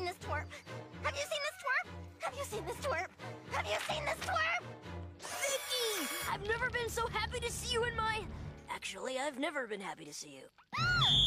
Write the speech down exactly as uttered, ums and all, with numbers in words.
seen this twerp? Have you seen this twerp? Have you seen this twerp? Have you seen this twerp? Vicki! I've never been so happy to see you in my... Actually, I've never been happy to see you. Ah!